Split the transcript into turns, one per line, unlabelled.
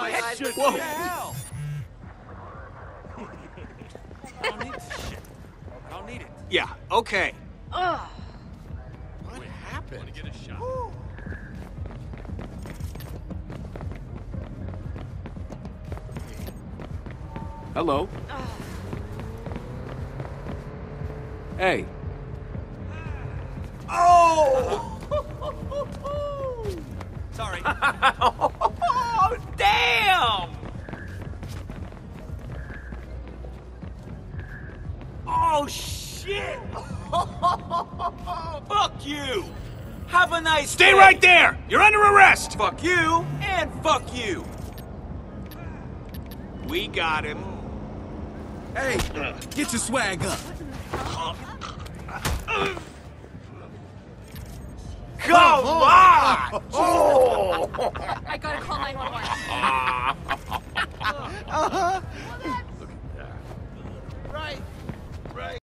Shit.
Whoa.
What the hell? I don't need this shit. I don't need it.
Yeah, okay.
What happened? Want to get a shot?
Hello. Hey. Oh!
Sorry.
Oh, damn! Oh, shit! Fuck you! Have a nice day!
Stay right there! You're under arrest!
Fuck you, and fuck you! We got him.
Hey, get your swag up.
Come on! Oh!
I gotta call 911.